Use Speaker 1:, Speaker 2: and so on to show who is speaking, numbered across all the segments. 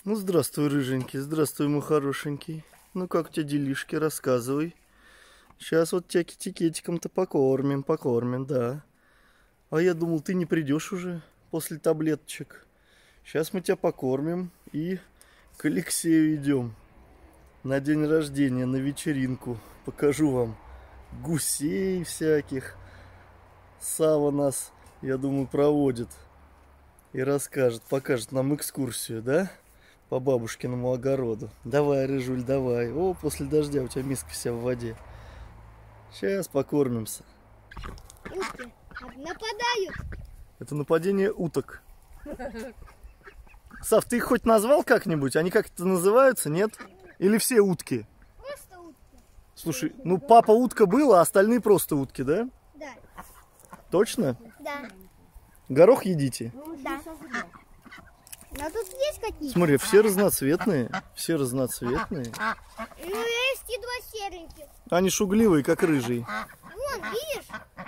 Speaker 1: Ну, здравствуй, рыженький, здравствуй, мой хорошенький. Ну, как у тебя делишки, рассказывай. Сейчас вот тебя китикетиком-то покормим, да. А я думал, ты не придешь уже после таблеточек. Сейчас мы тебя покормим и к Алексею идем. На день рождения, на вечеринку. Покажу вам гусей всяких. Сава нас, я думаю, проводит и расскажет, покажет нам экскурсию, да? По бабушкиному огороду. Давай, Рыжуль, давай. О, после дождя у тебя миска вся в воде. Сейчас покормимся.
Speaker 2: Утки нападают.
Speaker 1: Это нападение уток. Сав, ты их хоть назвал как-нибудь? Они как-то называются, нет? Или все утки?
Speaker 2: Просто утки.
Speaker 1: Слушай, ну папа утка был, а остальные просто утки, да?
Speaker 2: Да.
Speaker 1: Точно?
Speaker 2: Да.
Speaker 1: Горох едите?
Speaker 2: Да. Но тут есть какие-то?
Speaker 1: Смотри, все разноцветные. Все разноцветные.
Speaker 2: Ну, есть и два сереньких.
Speaker 1: Они шугливые, как рыжий.
Speaker 2: Вон, видишь?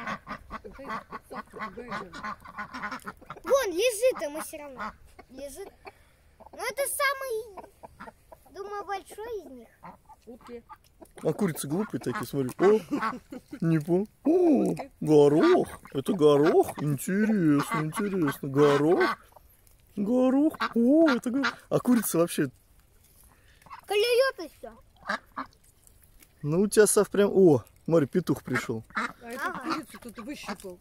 Speaker 2: Вон, лежит там все равно. Лежит. Ну, это самый, думаю, большой из них.
Speaker 1: А курицы глупые такие, смотри. О, не по. О, горох. Это горох? Интересно, интересно. Горох. Горох. О, это горох. А курица вообще...
Speaker 2: Клюет и все.
Speaker 1: Ну, у тебя, Сав, прям... О, смотри, петух пришел.
Speaker 3: А эту курицу тут выщипал.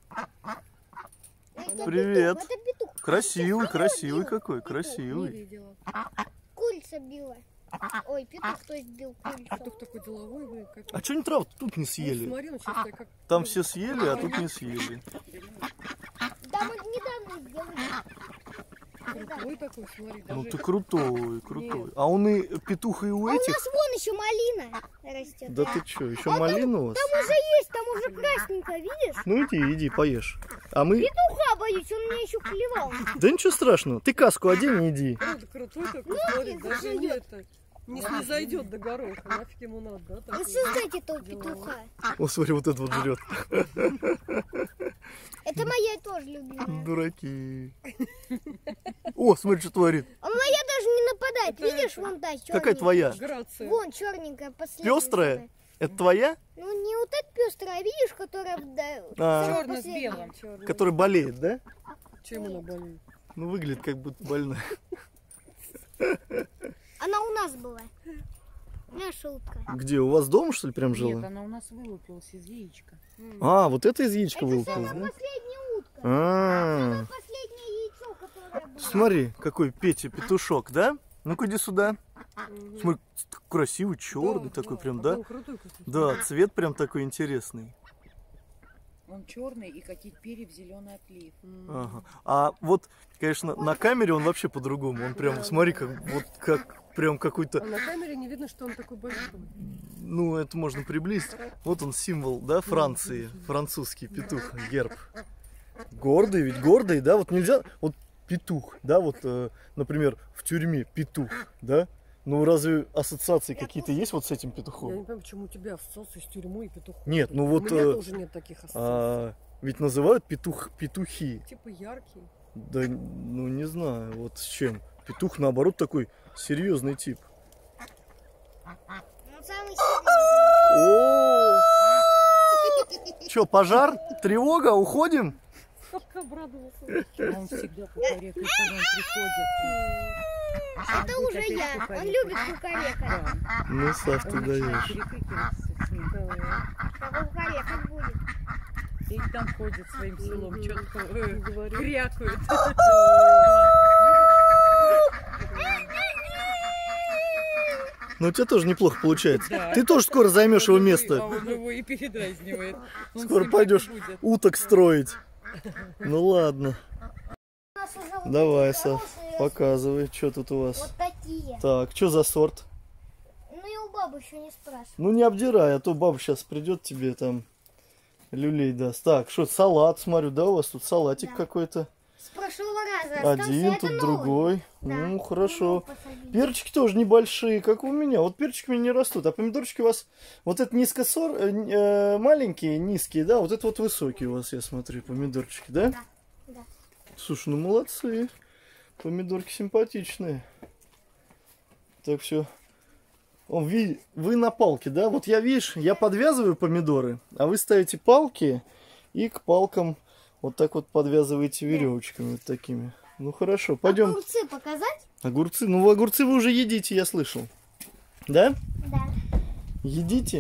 Speaker 1: Привет.
Speaker 2: Это петух.
Speaker 1: Красивый, красивый
Speaker 2: бил.
Speaker 1: какой,
Speaker 3: Не
Speaker 1: красивый.
Speaker 3: видела.
Speaker 2: Курица била. Ой, петух, то есть бил курицу.
Speaker 3: Петух такой деловой, вы как.
Speaker 1: А что они траву тут не
Speaker 3: Ну,
Speaker 1: съели?
Speaker 3: смотри, он чисто как.
Speaker 1: Там все съели, а тут не съели.
Speaker 2: Да, мы недавно сделали.
Speaker 3: Крутой такой, смотри.
Speaker 1: Ну
Speaker 3: даже
Speaker 1: ты крутой, крутой. А он и петух и у
Speaker 2: А у
Speaker 1: этих?
Speaker 2: нас вон еще малина растет.
Speaker 1: Да ты что, еще малина у вас?
Speaker 2: Там уже есть, там уже красненькая, видишь?
Speaker 1: Ну иди, иди, поешь. А мы...
Speaker 2: Петуха боюсь, он меня еще клевал.
Speaker 1: Да ничего страшного, ты каску одень и иди.
Speaker 3: правда крутой такой, смотри, даже не это. Не зайдет до гороха, нафиг ему надо, да?
Speaker 2: Вот
Speaker 3: такой?
Speaker 2: создайте этого петуха.
Speaker 1: О, смотри, вот этот вот жрет.
Speaker 2: Это моя тоже любимая.
Speaker 1: Дураки. О, смотри, что творит.
Speaker 2: А моя даже не нападает,
Speaker 3: Это
Speaker 2: видишь, вон та черненькая.
Speaker 1: Какая твоя?
Speaker 3: Грация.
Speaker 2: Вон черненькая, последняя.
Speaker 1: Пестрая? Это твоя?
Speaker 2: Ну не вот эта пестрая, видишь, которая
Speaker 1: А.
Speaker 2: самая
Speaker 3: Черный с
Speaker 2: последняя.
Speaker 3: белым. Черный.
Speaker 1: Которая болеет, да?
Speaker 3: Чем она болеет?
Speaker 1: Ну, выглядит как будто больная.
Speaker 2: Она у нас была. Наша утка.
Speaker 1: Где, у вас дома, что ли, прям
Speaker 4: Нет,
Speaker 1: жила?
Speaker 4: она у нас вылупилась из яичка.
Speaker 1: А, вот это из яичка
Speaker 2: Это
Speaker 1: вылупилось,
Speaker 2: самая
Speaker 1: да?
Speaker 2: последняя утка.
Speaker 1: А,
Speaker 2: Последнее яйцо, которое было.
Speaker 1: смотри, какой Петя петушок, да? Ну-ка, иди сюда. Смотри, красивый, черный такой прям, да?
Speaker 3: Он крутой какой.
Speaker 1: Да, цвет прям такой интересный.
Speaker 4: Он черный и какие-то перья в зеленый отлив.
Speaker 1: Ага. А вот, конечно, на камере он вообще по-другому. Он прям, смотри, как прям какой-то,
Speaker 3: А на камере не видно, что он такой большой.
Speaker 1: ну, это можно приблизить. Вот он символ, да, Франции, французский петух, герб. Гордый, ведь гордый, да, вот нельзя, вот петух, да, вот, например, в тюрьме петух, да. Ну, разве ассоциации какие-то есть вот с этим
Speaker 3: Я
Speaker 1: петухом?
Speaker 3: не понимаю, почему у тебя ассоциации с тюрьмой и петухом.
Speaker 1: Нет, ну
Speaker 3: У
Speaker 1: вот,
Speaker 3: меня тоже нет таких ассоциаций.
Speaker 1: ведь называют петухи.
Speaker 3: Типа яркий.
Speaker 1: Да, ну не знаю, вот с чем. Петух, наоборот, такой серьезный тип.
Speaker 2: Он самый сильный.
Speaker 1: О! Че, пожар? Тревога? Уходим?
Speaker 3: Как обрадовался.
Speaker 4: Он всегда кукарекает, когда он приходит.
Speaker 2: Это уже
Speaker 4: опять
Speaker 2: я. Он
Speaker 4: кукарекать.
Speaker 2: любит кукарекать.
Speaker 1: Ну, Сав, ты
Speaker 4: Он
Speaker 1: даешь.
Speaker 4: начинает перекрикиваться с ним.
Speaker 2: Как кукарекать будет.
Speaker 4: И там ходит своим селом, что-то крякают.
Speaker 1: Ну, у тебя тоже неплохо получается.
Speaker 4: Да.
Speaker 1: Ты тоже скоро займешь его
Speaker 4: А
Speaker 1: место.
Speaker 4: он его и передразнивает. Он
Speaker 1: Скоро
Speaker 4: снимать
Speaker 1: пойдешь
Speaker 4: будет.
Speaker 1: уток строить. Ну, ладно.
Speaker 2: У нас уже вот
Speaker 1: Давай,
Speaker 2: такие
Speaker 1: Сав,
Speaker 2: хорошие,
Speaker 1: показывай, что тут у вас.
Speaker 2: Вот такие.
Speaker 1: Так, что за сорт?
Speaker 2: Ну и у бабы еще не спрашивай.
Speaker 1: Ну, не обдирай, а то баба сейчас придет тебе там люлей даст. Так, что, салат, смотрю, да, у вас тут салатик
Speaker 2: Да.
Speaker 1: какой-то.
Speaker 2: С прошлого раза остался,
Speaker 1: Один,
Speaker 2: это
Speaker 1: тут
Speaker 2: новый.
Speaker 1: другой.
Speaker 2: Да.
Speaker 1: Ну, хорошо.
Speaker 2: Посадили.
Speaker 1: Перчики тоже небольшие, как у меня. Вот перчики у меня не растут, а помидорчики у вас вот это маленькие, низкие, да, вот это вот высокие у вас, я смотрю, помидорчики, да?
Speaker 2: Да, да.
Speaker 1: Слушай, ну молодцы. Помидорки симпатичные. Так все. Вы на палке, да? Вот я, видишь, я подвязываю помидоры, а вы ставите палки и к палкам вот так вот подвязываете веревочками вот такими. Ну хорошо, пойдем.
Speaker 2: Огурцы показать?
Speaker 1: Огурцы? Ну огурцы вы уже едите, я слышал. Да?
Speaker 2: Да.
Speaker 1: Едите?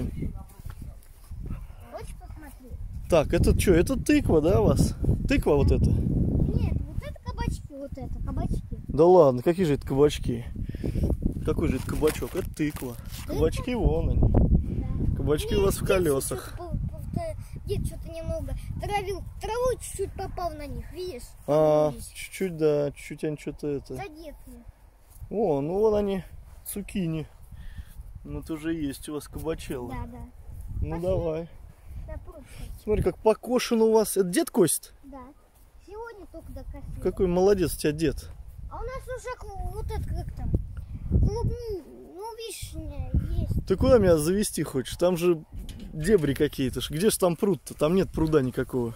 Speaker 2: Хочешь посмотреть?
Speaker 1: Так, это что? Это тыква, да, у вас? Тыква вот эта?
Speaker 2: Нет, вот это кабачки, вот это кабачки.
Speaker 1: Да ладно, какие же это кабачки? Какой же это кабачок? Это тыква. Кабачки вон они.
Speaker 2: Да.
Speaker 1: Кабачки у вас в колесах.
Speaker 2: Дед что-то немного травил, травой чуть-чуть попал на них, видишь?
Speaker 1: А, чуть-чуть, да, чуть-чуть они что-то это.
Speaker 2: Задетые.
Speaker 1: О, ну вон они, цукини. Ну это уже есть у вас кабачелло.
Speaker 2: Да, да.
Speaker 1: Ну
Speaker 2: Пошли.
Speaker 1: давай.
Speaker 2: Да, просто.
Speaker 1: Смотри, как покошено у вас. Это дед косит?
Speaker 2: Да. Сегодня только докосили.
Speaker 1: Какой молодец у тебя дед.
Speaker 2: А у нас уже вот это как там, клубни, ну вишня есть.
Speaker 1: Ты куда меня завести хочешь? Там же дебри какие-то. Где же там пруд-то? Там нет пруда никакого.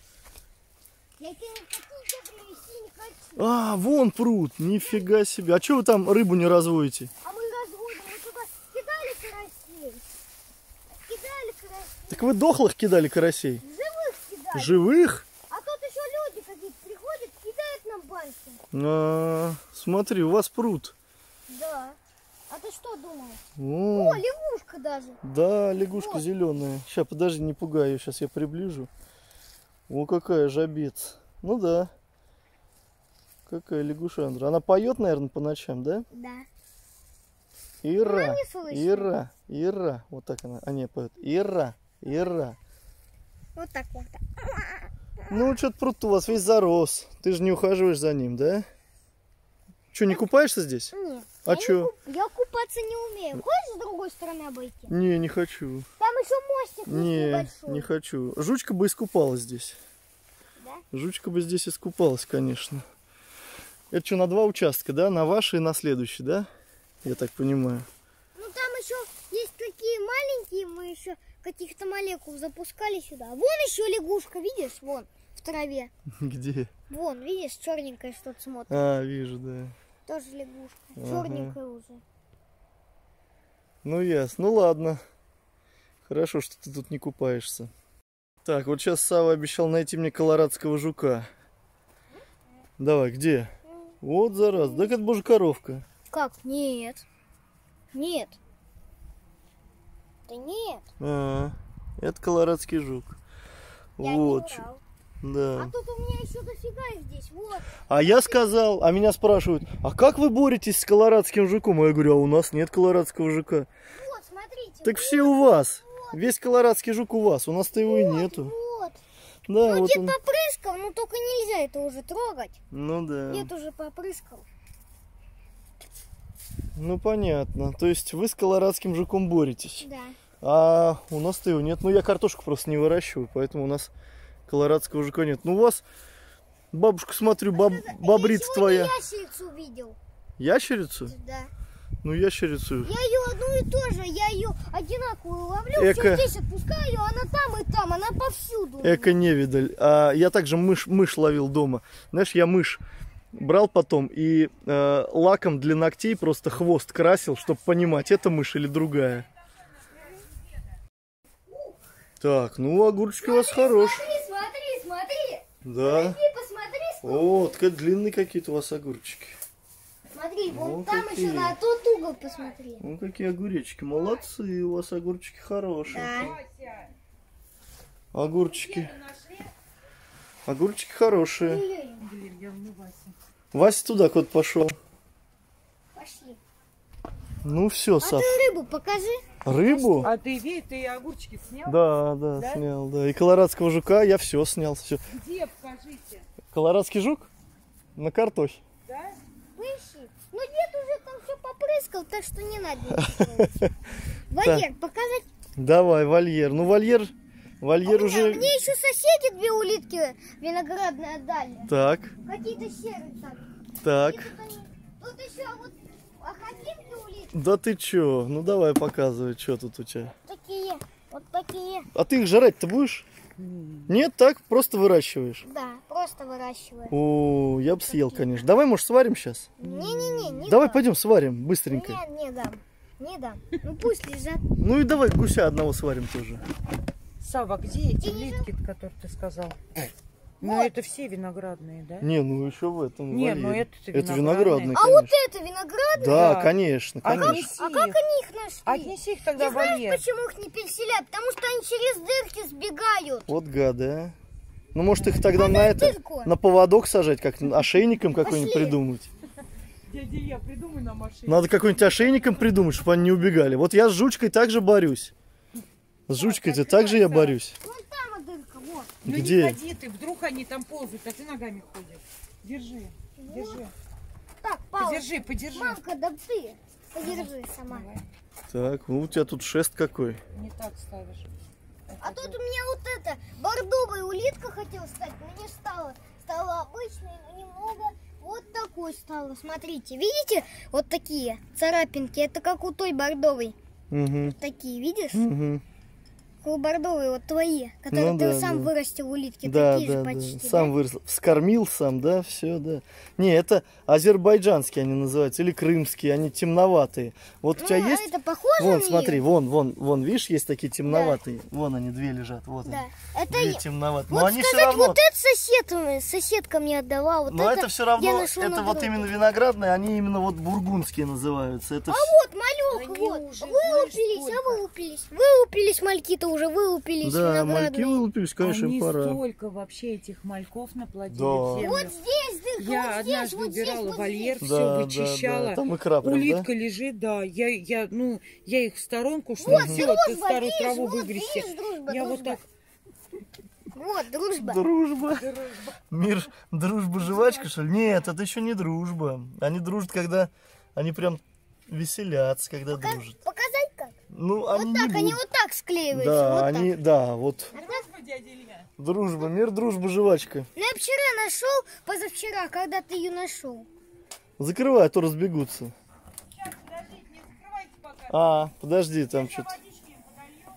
Speaker 2: Я тебе такие добрые вести не хочу.
Speaker 1: А, вон пруд. Нифига себе. А что вы там рыбу не разводите?
Speaker 2: А мы разводим, мы туда кидали карасей. Кидали карасей.
Speaker 1: Так вы дохлых кидали карасей?
Speaker 2: Живых кидали.
Speaker 1: Живых?
Speaker 2: А тут еще люди какие-то приходят, кидают нам банки.
Speaker 1: А, смотри, у вас пруд.
Speaker 2: Да. А ты что думал?
Speaker 1: О,
Speaker 2: О, лягушка даже.
Speaker 1: да, лягушка
Speaker 2: Вот.
Speaker 1: зеленая. Сейчас, подожди, не пугай ее. Сейчас я приближу. О, какая жабец. Ну да. Какая лягушандра. Она поет, наверное, по ночам, да?
Speaker 2: Да.
Speaker 1: Ира,
Speaker 2: Она не слышит.
Speaker 1: Ира, Ира. Вот так она. А не, поет. Ира, Ира.
Speaker 2: Вот так вот.
Speaker 1: Ну, что-то пруд у вас весь зарос. Ты же не ухаживаешь за ним, да? Что, не купаешься здесь?
Speaker 2: Нет.
Speaker 1: А
Speaker 2: я
Speaker 1: чё?
Speaker 2: Я купаться не умею. Хочешь с другой стороны обойти?
Speaker 1: Не хочу.
Speaker 2: Там еще мостик есть
Speaker 1: Не,
Speaker 2: небольшой.
Speaker 1: не хочу. Жучка бы искупалась здесь.
Speaker 2: Да?
Speaker 1: Жучка бы здесь искупалась, конечно. Это что, на 2 участка, да? На ваш и на следующий, да? Я так понимаю.
Speaker 2: Ну там еще есть такие маленькие, мы еще каких-то молекул запускали сюда. Вон еще лягушка, видишь? Вон, в траве.
Speaker 1: Где?
Speaker 2: Вон, видишь, черненькая что-то смотрит.
Speaker 1: А, вижу, да.
Speaker 2: Тоже лягушка.
Speaker 1: Ага.
Speaker 2: Черненькая уже.
Speaker 1: Ну, ясно. Ну, ладно. Хорошо, что ты тут не купаешься. Так, вот сейчас Сава обещал найти мне колорадского жука. Давай, где? Вот, зараз. Так это божекоровка.
Speaker 2: Как? Нет. Нет. Да нет.
Speaker 1: А, это колорадский жук.
Speaker 2: Я не
Speaker 1: Вот.
Speaker 2: врал.
Speaker 1: Да.
Speaker 2: А тут у меня еще дофига их здесь. Вот.
Speaker 1: А я сказал, а меня спрашивают, а как вы боретесь с колорадским жуком? А я говорю, а у нас нет колорадского жука.
Speaker 2: Вот, смотрите.
Speaker 1: Так все у вас. Весь колорадский жук у вас. У нас-то его и нету.
Speaker 2: Вот.
Speaker 1: Да,
Speaker 2: Ну,
Speaker 1: вот
Speaker 2: дед
Speaker 1: он.
Speaker 2: попрыскал, но только нельзя это уже трогать.
Speaker 1: Ну да.
Speaker 2: Дед уже попрыскал.
Speaker 1: Ну понятно. То есть вы с колорадским жуком боретесь.
Speaker 2: Да.
Speaker 1: А у нас-то его нет. Ну я картошку просто не выращиваю, поэтому у нас колорадского жука нет. Ну у вас, бабушка, смотрю, бобрица
Speaker 2: Я
Speaker 1: твоя.
Speaker 2: ящерицу увидел.
Speaker 1: Ящерицу?
Speaker 2: Да.
Speaker 1: Ну ящерицу.
Speaker 2: Я ее одну и то же, я ее одинаковую ловлю,
Speaker 1: Эко.
Speaker 2: все здесь отпускаю, она там и там, она повсюду.
Speaker 1: Эко-невидаль. А я также мышь ловил дома. Знаешь, я мышь брал потом и лаком для ногтей просто хвост красил, чтобы понимать, это мышь или другая. Так, ну огурчики у вас хорошие.
Speaker 2: Смотри.
Speaker 1: Да.
Speaker 2: Посмотри.
Speaker 1: О, такие длинные какие-то у вас огурчики.
Speaker 2: Смотри,
Speaker 1: О,
Speaker 2: вон там
Speaker 1: какие.
Speaker 2: еще на тот угол посмотри.
Speaker 1: Ну какие огуречки. Молодцы, у вас огурчики хорошие.
Speaker 2: Да.
Speaker 1: Огурчики. Огурчики хорошие.
Speaker 2: Ой-ой-ой.
Speaker 1: Вася туда куда пошел.
Speaker 2: Пошли.
Speaker 1: Ну все,
Speaker 2: А
Speaker 1: Сав.
Speaker 2: ты рыбу покажи.
Speaker 1: Рыбу?
Speaker 4: А ты огурчики снял?
Speaker 1: Да,
Speaker 4: Да?
Speaker 1: снял, да. И колорадского жука я все снял. Все.
Speaker 4: Где, покажите.
Speaker 1: Колорадский жук на картохе.
Speaker 4: Да?
Speaker 2: Поищи. Ну дед уже там все попрыскал, так что не надо ничего делать. Вольер, показать?
Speaker 1: Давай, вольер. Ну, вольер уже...
Speaker 2: Мне еще соседи 2 улитки виноградные отдали.
Speaker 1: Так,
Speaker 2: Какие-то серые там.
Speaker 1: так.
Speaker 2: И тут еще вот охотинки улитки
Speaker 1: Да ты чё? Ну, давай показывай, что тут у тебя.
Speaker 2: такие. Вот такие.
Speaker 1: А ты их жрать-то будешь? Нет, так? Просто выращиваешь?
Speaker 2: Да, просто просто выращиваем.
Speaker 1: О, я бы съел, конечно. Давай, может, сварим сейчас?
Speaker 2: Не-не-не, не
Speaker 1: Давай
Speaker 2: дам.
Speaker 1: пойдем сварим, быстренько.
Speaker 2: Нет, не дам. Не дам. Ну пусть лежат.
Speaker 1: Ну и давай гуся одного сварим тоже.
Speaker 4: Сава, где эти улитки, которые ты сказал? Ну, это все виноградные, да?
Speaker 1: Не, ну еще в этом
Speaker 4: Не, ну
Speaker 1: вольере.
Speaker 4: это
Speaker 1: Это виноградный,
Speaker 2: А
Speaker 1: конечно.
Speaker 2: вот это виноградные?
Speaker 1: Да,
Speaker 4: Да.
Speaker 1: конечно, конечно.
Speaker 4: Отнеси
Speaker 2: А как
Speaker 4: их.
Speaker 2: они их нашли?
Speaker 4: Отнеси их тогда
Speaker 2: Ты
Speaker 4: в
Speaker 2: знаешь,
Speaker 4: вольер.
Speaker 2: почему их не переселяют? Потому что они через дырки сбегают.
Speaker 1: Вот гады, а. Ну, может, их тогда на это,
Speaker 2: дырку.
Speaker 1: на поводок сажать, как ошейником какой-нибудь
Speaker 2: Пошли.
Speaker 1: придумать.
Speaker 4: Дядя, я придумай на машине.
Speaker 1: Надо какой-нибудь ошейником придумать, чтобы они не убегали. Вот я с жучкой также борюсь. С жучкой-то также я борюсь.
Speaker 2: Вон там дырка, вот.
Speaker 4: Ну
Speaker 1: Где?
Speaker 4: не ходи ты, вдруг они там ползают, а ты ногами ходишь. Держи, держи.
Speaker 2: Так, Павел,
Speaker 4: Подержи, подержи.
Speaker 2: мамка, да ты. Подержи сама.
Speaker 4: Давай,
Speaker 1: Так, ну у тебя тут шест какой.
Speaker 4: не так ставишь.
Speaker 2: А тут у меня вот эта бордовая улитка хотела стать, но не стала. Стала обычной, но немного вот такой стала. Смотрите, видите? Вот такие царапинки. Это как у той бордовой.
Speaker 1: Угу.
Speaker 2: Такие, видишь?
Speaker 1: Угу.
Speaker 2: Как у бордовой, вот твои, которые
Speaker 1: Ну
Speaker 2: ты
Speaker 1: да,
Speaker 2: сам
Speaker 1: да.
Speaker 2: вырастил улитки.
Speaker 1: Да,
Speaker 2: такие
Speaker 1: да,
Speaker 2: же
Speaker 1: да.
Speaker 2: почти.
Speaker 1: Сам вырос. Вскормил сам, да, все, да. Не, это азербайджанские они называются, или крымские, они темноватые. Вот у тебя
Speaker 2: Ну,
Speaker 1: есть?
Speaker 2: это похоже
Speaker 1: Вон,
Speaker 2: на
Speaker 1: смотри,
Speaker 2: неё?
Speaker 1: вон, видишь, есть такие темноватые. Вон они, две лежат, вот
Speaker 2: Да.
Speaker 1: они.
Speaker 2: Это
Speaker 1: Две
Speaker 2: и-
Speaker 1: темноватые.
Speaker 2: вот
Speaker 1: Но они все
Speaker 2: сказать,
Speaker 1: равно.
Speaker 2: вот это соседка мне отдавала. Вот
Speaker 1: Но это все
Speaker 2: я
Speaker 1: равно,
Speaker 2: нашла
Speaker 1: это
Speaker 2: на
Speaker 1: вот
Speaker 2: дороге.
Speaker 1: именно виноградные, они именно вот бургундские называются. Это
Speaker 2: Вот малек,
Speaker 4: Они
Speaker 2: вот.
Speaker 4: уже,
Speaker 2: Вылупились,
Speaker 4: знаешь, сколько?
Speaker 2: вылупились мальки-то уже, вылупились
Speaker 1: да, мальки
Speaker 2: виноградные.
Speaker 1: вылупились, конечно,
Speaker 4: Они
Speaker 1: им пора.
Speaker 4: столько вообще этих мальков наплодили
Speaker 1: Да.
Speaker 4: в землю.
Speaker 2: Вот здесь дырка,
Speaker 4: Я
Speaker 2: вот здесь,
Speaker 4: однажды
Speaker 2: вот здесь,
Speaker 4: убирала
Speaker 2: вот
Speaker 4: вольер,
Speaker 2: здесь.
Speaker 4: все
Speaker 1: Да,
Speaker 4: вычищала.
Speaker 1: да. Там икра прям,
Speaker 4: Улитка
Speaker 1: да?
Speaker 4: лежит, да. Я их в сторонку, что все, ты
Speaker 2: Дружба,
Speaker 4: старую
Speaker 2: видишь,
Speaker 4: траву
Speaker 2: вот
Speaker 4: выгрести.
Speaker 2: видишь, дружба,
Speaker 4: Я вот
Speaker 2: дружба.
Speaker 4: так.
Speaker 2: Вот, дружба.
Speaker 1: Дружба. Мир, дружба, жвачка, что ли? Нет, это еще не дружба. Они дружат, когда они прям веселятся, когда дружат.
Speaker 2: Показать как?
Speaker 1: Ну, они
Speaker 2: Вот
Speaker 1: не
Speaker 2: так, они
Speaker 1: будут.
Speaker 2: вот так склеиваются.
Speaker 1: Да,
Speaker 2: вот
Speaker 1: они,
Speaker 2: так.
Speaker 1: да, вот.
Speaker 4: Дружба, дядя Илья.
Speaker 1: Дружба, мир, дружба, жвачка.
Speaker 2: Ну, я вчера нашел, позавчера, когда ты ее нашел.
Speaker 1: Закрывай, а то разбегутся.
Speaker 4: Сейчас, подождите, не закрывайте пока.
Speaker 1: А, подожди, там что-то.
Speaker 4: Водички им подолью.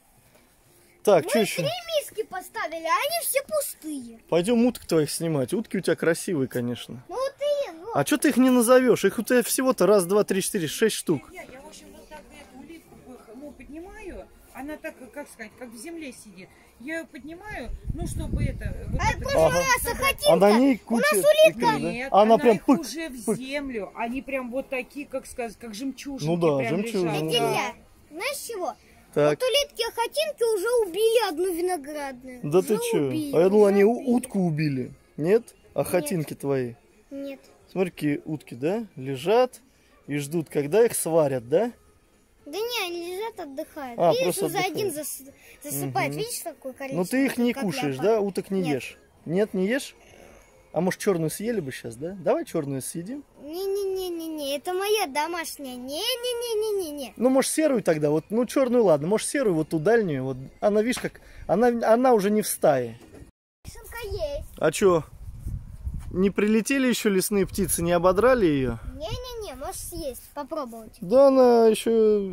Speaker 1: Так,
Speaker 2: Мы
Speaker 1: что еще?
Speaker 2: 3 миски поставили, а они все пустые.
Speaker 1: Пойдем уток твоих снимать. Утки у тебя красивые, конечно.
Speaker 2: Ну вот и вот.
Speaker 1: А что ты их не назовешь? Их у тебя всего-то раз, два, три, четыре, 6 штук.
Speaker 4: Я, в общем, вот так эту улитку поднимаю, она так, как сказать, как в земле сидит. Я ее поднимаю, ну, чтобы это... Вот
Speaker 2: А
Speaker 4: это-
Speaker 2: в прошлый
Speaker 1: Ага.
Speaker 2: раз Сахатинка.
Speaker 1: А на ней куча
Speaker 2: улитка.
Speaker 1: икры, да?
Speaker 4: Нет,
Speaker 1: А она
Speaker 4: она
Speaker 1: прям
Speaker 4: их
Speaker 1: пык,
Speaker 4: уже в
Speaker 1: пык.
Speaker 4: землю. Они прям вот такие, как сказать, как жемчужинки.
Speaker 1: Ну да,
Speaker 4: прям
Speaker 1: жемчужины,
Speaker 4: лежат.
Speaker 1: да.
Speaker 2: Илья, знаешь чего?
Speaker 1: Так.
Speaker 2: Вот улитки Охотинки уже убили одну виноградную.
Speaker 1: Да
Speaker 2: Уже
Speaker 1: ты чё?
Speaker 2: убили,
Speaker 1: А я думал,
Speaker 2: уже
Speaker 1: они
Speaker 2: убили.
Speaker 1: утку убили. Нет? Охотинки твои.
Speaker 2: Нет.
Speaker 1: Смотри, какие утки, да? Лежат и ждут, когда их сварят, да?
Speaker 2: Да не, они лежат, отдыхают.
Speaker 1: А,
Speaker 2: Видишь,
Speaker 1: просто
Speaker 2: он за один
Speaker 1: отдыхают.
Speaker 2: засыпает.
Speaker 1: Мгм.
Speaker 2: Видишь, такой количество?
Speaker 1: Ну ты их не
Speaker 2: как
Speaker 1: кушаешь,
Speaker 2: леопард.
Speaker 1: да? Уток не
Speaker 2: Нет.
Speaker 1: ешь. Нет, не ешь? А может, черную съели бы сейчас, да? Давай черную съедим.
Speaker 2: Не-не-не-не-не, это моя домашняя. Не-не-не-не-не-не.
Speaker 1: Ну, может, серую тогда. Вот, ну, черную, ладно. Может, серую, вот ту дальнюю. Вот. Она, видишь, как... Она уже не в стае.
Speaker 2: Шинка есть.
Speaker 1: А чё? Не прилетели еще лесные птицы, не ободрали ее?
Speaker 2: Не-не-не, можешь съесть, попробовать.
Speaker 1: Да, она еще...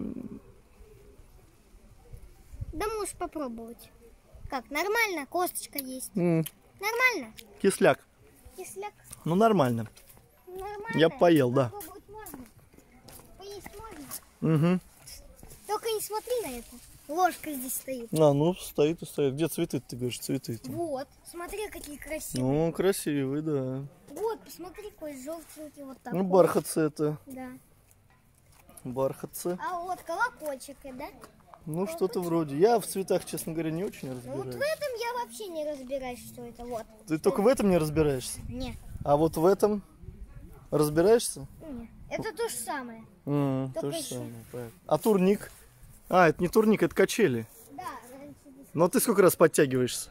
Speaker 2: Да можешь попробовать. Как, нормально? Косточка есть. Нормально?
Speaker 1: Кисляк.
Speaker 2: Кисляк?
Speaker 1: Ну, нормально.
Speaker 2: Нормально.
Speaker 1: Я поел, да.
Speaker 2: Попробовать можно. Поесть можно.
Speaker 1: Угу.
Speaker 2: Только не смотри на это. Ложка здесь стоит.
Speaker 1: А, ну, стоит и стоит. Где цветы, ты говоришь, цветы там?
Speaker 2: Вот, смотри, какие красивые.
Speaker 1: Ну, красивый, да.
Speaker 2: Вот, посмотри, какой желтенький вот такой.
Speaker 1: Ну, бархатцы это.
Speaker 2: Да.
Speaker 1: Бархатцы.
Speaker 2: А вот колокольчик, да?
Speaker 1: Ну, что-то вроде. Я в цветах, честно говоря, не очень
Speaker 2: Ну вот в
Speaker 1: разбираюсь.
Speaker 2: этом я вообще не разбираюсь, что это. Вот.
Speaker 1: Ты только в этом не разбираешься?
Speaker 2: Не,
Speaker 1: А вот в этом разбираешься?
Speaker 2: не. Это то же самое.
Speaker 1: То
Speaker 2: Только
Speaker 1: же
Speaker 2: еще.
Speaker 1: самое, понятно. А турник? А, это не турник, это качели.
Speaker 2: Да, раньше здесь.
Speaker 1: Но ты сколько раз подтягиваешься?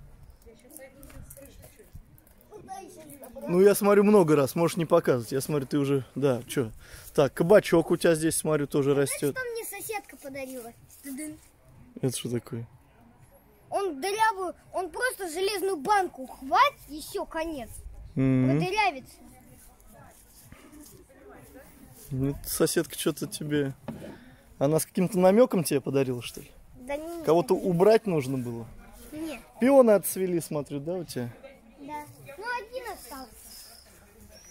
Speaker 2: Куда еще сюда?
Speaker 1: Ну, я смотрю, много раз. Можешь не показывать. Я смотрю, ты уже... Да, что? Так, кабачок у тебя здесь, смотрю, тоже растет.
Speaker 2: Что мне соседка подарила? Стыдын.
Speaker 1: Это что такое?
Speaker 2: Он дырявую, он просто железную банку хватит, и все, конец. Продырявится.
Speaker 1: Ну, соседка что-то тебе... Она с каким-то намеком тебе подарила, что ли?
Speaker 2: Да не.
Speaker 1: Кого-то убрать нужно было?
Speaker 2: Не,
Speaker 1: Пионы отцвели, смотрю, да, у тебя?
Speaker 2: да.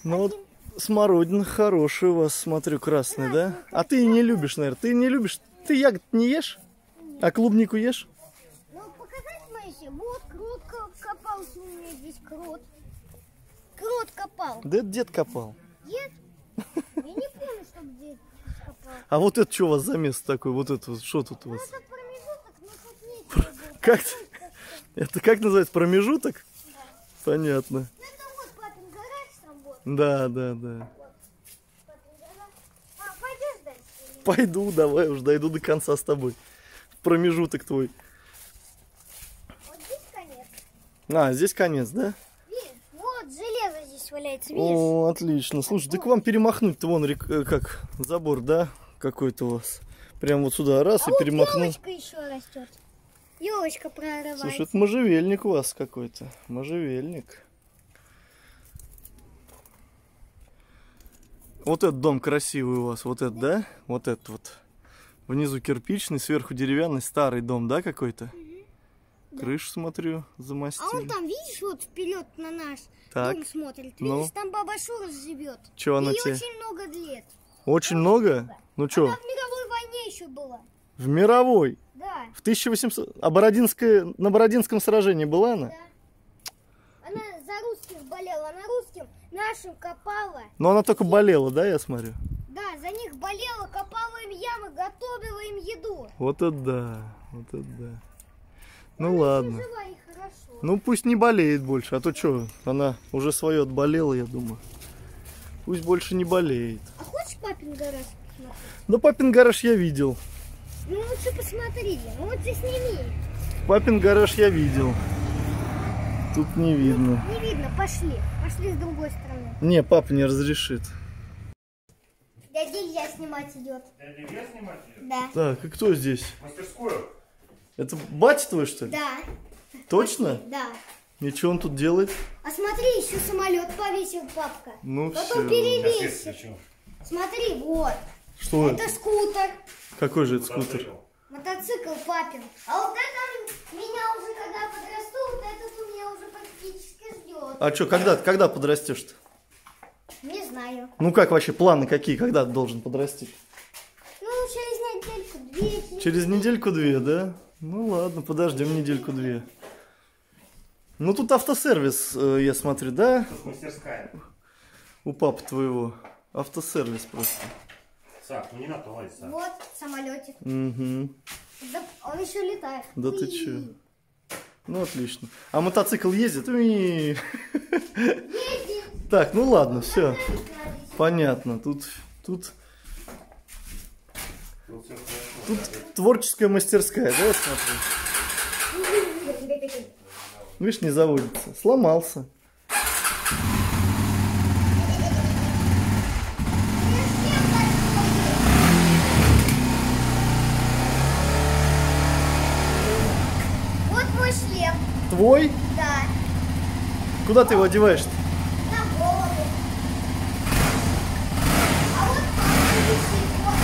Speaker 1: Ну вот смородина хорошая у вас, смотрю, красная, да? А ты и не любишь, наверное. Ты не любишь? Ты ягод не ешь? А клубнику ешь?
Speaker 2: Ну, показать Мэйси? Вот крот копался у меня здесь, крот. Крот копал.
Speaker 1: Да это дед копал.
Speaker 2: Дед? Я не помню, что дед копал.
Speaker 1: А вот это что у вас за место такое? Вот это вот, что тут у вас?
Speaker 2: Это промежуток, но тут нечего было.
Speaker 1: Как? Это как называется? Промежуток? Понятно.
Speaker 2: Ну, это вот папин гараж там вот.
Speaker 1: Да.
Speaker 2: Папин гараж. А, пойдешь дальше? Или нет?
Speaker 1: Пойду, давай уж дойду до конца с тобой. Промежуток твой.
Speaker 2: Вот здесь конец.
Speaker 1: А, здесь конец, да?
Speaker 2: Видишь? Вот железо здесь валяется, видишь?
Speaker 1: О, отлично. Слушай, так вам перемахнуть-то вон как забор, да? Какой-то у вас. Прям вот сюда раз
Speaker 2: А
Speaker 1: и
Speaker 2: вот
Speaker 1: перемахнул.
Speaker 2: елочка еще растет. Елочка прорывается.
Speaker 1: Слушай, это можжевельник у вас какой-то. Можжевельник. Вот этот дом красивый у вас. Вот этот, да? Вот этот вот. Внизу кирпичный, сверху деревянный. Старый дом, да, какой-то? Крышу, смотрю,
Speaker 2: А
Speaker 1: замостили.
Speaker 2: он там, видишь, вот вперед на наш
Speaker 1: Так.
Speaker 2: дом смотрит.
Speaker 1: Ну.
Speaker 2: Видишь, там баба Шура живет.
Speaker 1: Чё она
Speaker 2: Ей
Speaker 1: тебе?
Speaker 2: очень много лет.
Speaker 1: Очень много? Ну чё,
Speaker 2: Она в мировой войне еще была.
Speaker 1: в мировой?
Speaker 2: Да,
Speaker 1: В 1800... А на Бородинском сражении была она?
Speaker 2: да. Она за русских болела, она русским нашим копала.
Speaker 1: Но она только болела, да, я смотрю?
Speaker 2: Да, за них болела, копала им ямы, готовила им еду.
Speaker 1: Вот это да, вот это да. Ну
Speaker 2: Она
Speaker 1: ладно.
Speaker 2: еще жива и хорошо.
Speaker 1: Ну пусть не болеет больше, а то что, она уже свое отболела, я думаю. Пусть больше не болеет.
Speaker 2: А хочешь папин гараж посмотреть?
Speaker 1: Да папин гараж я видел.
Speaker 2: Ну лучше посмотри, ну вот здесь сними.
Speaker 1: Папин гараж я видел. Тут не видно.
Speaker 2: Не видно, пошли. Пошли с другой стороны.
Speaker 1: Не, папа не разрешит.
Speaker 2: Дядя Илья снимать идет.
Speaker 5: Дядя Илья снимать идет?
Speaker 2: Да.
Speaker 1: Так, и кто здесь?
Speaker 5: Мастерскую?
Speaker 1: Это батя твой, что ли?
Speaker 2: Да.
Speaker 1: Точно?
Speaker 2: Да.
Speaker 1: И что он тут делает?
Speaker 2: А смотри, еще самолет повесил папка.
Speaker 1: Ну
Speaker 2: Потом
Speaker 1: все.
Speaker 2: перевесит. Смотри, вот.
Speaker 1: Что
Speaker 2: Это
Speaker 1: это?
Speaker 2: скутер.
Speaker 1: Какой же это скутер?
Speaker 2: Мотоцикл папин. А вот это меня уже, когда подрасту, вот этот у меня уже практически ждет.
Speaker 1: А что, когда подрастешь-то?
Speaker 2: Не знаю.
Speaker 1: Ну как вообще, планы какие, когда ты должен подрасти?
Speaker 2: Ну, через недельку-две.
Speaker 1: Через недельку-две, да? Ну ладно, подождем недельку-две. Ну тут автосервис, я смотрю, да?
Speaker 5: Тут мастерская.
Speaker 1: У папы твоего. Автосервис просто.
Speaker 5: Сак, ну не надо лазить, Сак.
Speaker 2: Вот самолетик.
Speaker 1: Угу.
Speaker 2: Да, он еще летает.
Speaker 1: Да ты
Speaker 2: Уи.
Speaker 1: че? Ну отлично. А мотоцикл ездит? Уи.
Speaker 2: Едет.
Speaker 1: Так, ну ладно, все.
Speaker 2: Смотрите.
Speaker 1: Понятно. Тут
Speaker 5: Тут все хорошо.
Speaker 1: Тут творческая мастерская, да, я смотрю? Видишь, не заводится. Сломался.
Speaker 2: Вот мой шлем.
Speaker 1: Твой?
Speaker 2: Да.
Speaker 1: Куда ты его одеваешь-то?
Speaker 2: На голову. А вот папа висит. Вот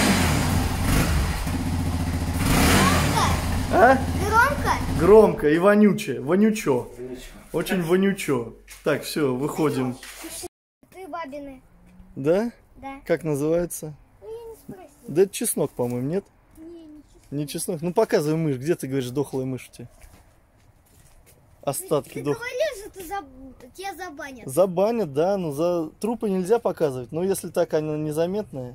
Speaker 2: папа.
Speaker 1: А?
Speaker 2: Громко?
Speaker 1: Громко и вонюче. Вонючо. Очень вонючо. Так, все, выходим.
Speaker 2: Ты бабины.
Speaker 1: Да?
Speaker 2: Да.
Speaker 1: Как называется?
Speaker 2: Ну, я не спросила.
Speaker 1: Да это чеснок, по-моему, нет?
Speaker 2: Не честно.
Speaker 1: Не чеснок. Ну показывай мышь. Где ты говоришь, дохлая мышь у тебя? Остатки
Speaker 2: Ты
Speaker 1: дохлой.
Speaker 2: говоришь, что ты тебя забанят.
Speaker 1: Забанят, да, но за трупы нельзя показывать. Но если так она незаметная.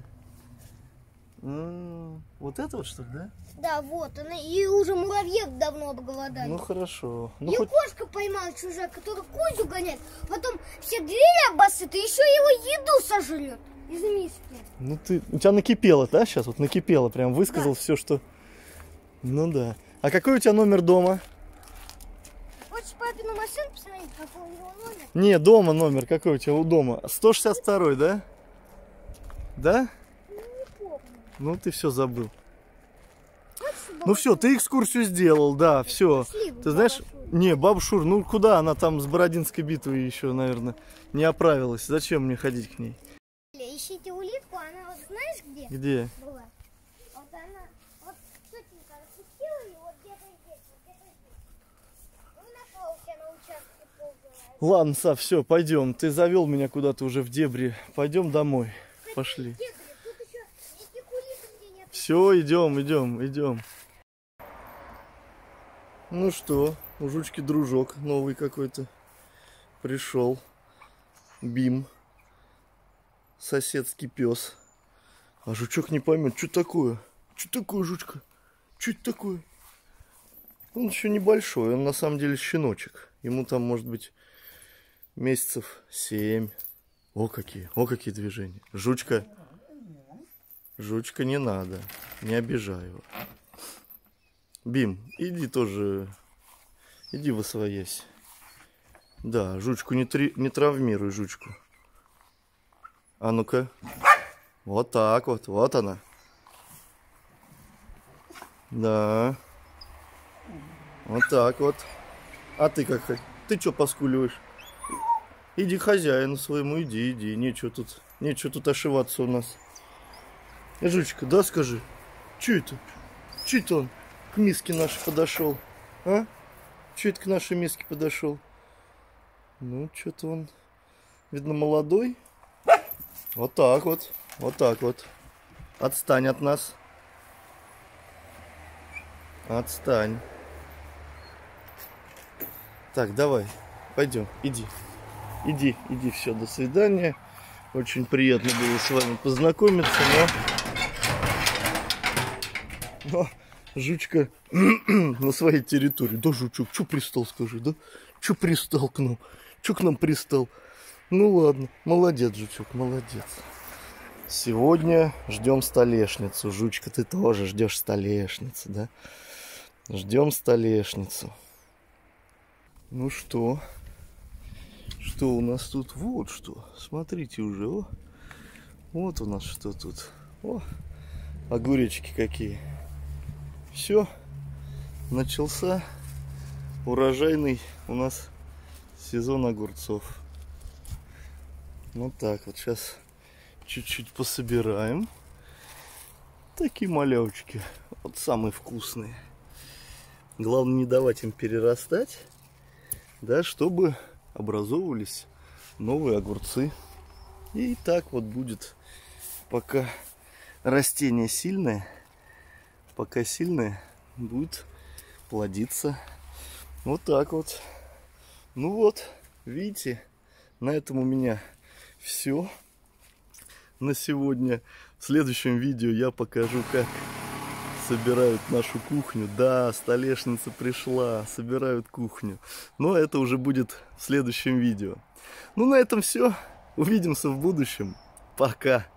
Speaker 1: Вот это вот что ли, да?
Speaker 2: Да, вот, она и уже муравьев давно обголодали.
Speaker 1: Ну хорошо. Ну
Speaker 2: И
Speaker 1: хоть...
Speaker 2: кошка поймала чужая, которая кузю гоняет, потом все двери обоссет, и еще его еду сожрет из миски.
Speaker 1: Ну ты. У тебя накипело, да, сейчас? Вот накипело. Прям высказал все, что. Ну да. А какой у тебя номер дома?
Speaker 2: Хочешь папину машину посмотреть, какой у него номер?
Speaker 1: Не, дома номер. Какой у тебя у дома? 162, да? Да?
Speaker 2: Не помню.
Speaker 1: Ну ты все забыл.
Speaker 2: Хочешь,
Speaker 1: Ну все, ты экскурсию сделал, да, все.
Speaker 2: Пошли в
Speaker 1: Ты знаешь,
Speaker 2: Бабашу.
Speaker 1: не, баба Шур, ну куда она там с Бородинской битвой еще, наверное, не оправилась. Зачем мне ходить к ней?
Speaker 2: Ищите улитку, она вот знаешь где
Speaker 1: Где?
Speaker 2: была? Вот она, вот тетенька отпустила ее вот где-то здесь, вот где-то здесь. Ну, нашла у себя на участке
Speaker 1: Ладно, Сав, все, пойдем. Ты завел меня куда-то уже в дебри. Пойдем домой. Пошли. Все, идем. Ну что, у жучки дружок новый какой-то пришел. Бим. Соседский пес. А жучок не поймет, что такое. Что такое, жучка? Что это такое? Он еще небольшой, он на самом деле щеночек. Ему там может быть месяцев 7. О, какие движения. Жучка, не надо, не обижай его. Бим, иди тоже, иди восвоясь. Да, жучку не травмируй, жучку. А ну-ка. Вот так вот она. Да. Вот так вот. А ты как? Ты что поскуливаешь? Иди к хозяину своему, иди. Нечего тут ошиваться у нас. Жучка, да, скажи? Че это он к миске нашей подошел? А? Че это к нашей миске подошел? Ну, что-то он, видно, молодой. Вот так вот. Отстань от нас. Отстань. Так, давай, пойдем, иди, все, до свидания. Очень приятно было с вами познакомиться, но жучка на своей территории. Да, жучок, что пристал, скажи, да? Что пристал к нам? Что к нам пристал? Ну ладно, молодец, жучок, молодец. Сегодня ждем столешницу. Жучка, ты тоже ждешь столешницу, да? Ждем столешницу. Ну что? Что у нас тут? Вот что. Смотрите уже. О. Вот у нас что тут. О, огуречки какие. Все. Начался урожайный у нас сезон огурцов. Вот так вот. Сейчас чуть-чуть пособираем. Такие малявочки. Вот самые вкусные. Главное не давать им перерастать. Да, чтобы образовывались новые огурцы. И так вот будет, пока растение сильное, будет плодиться. Вот так вот. Ну вот, видите, на этом у меня все на сегодня. В следующем видео я покажу, как собирают нашу кухню. Да, столешница пришла, собирают кухню. Но это уже будет в следующем видео. Ну, на этом все. Увидимся в будущем. Пока.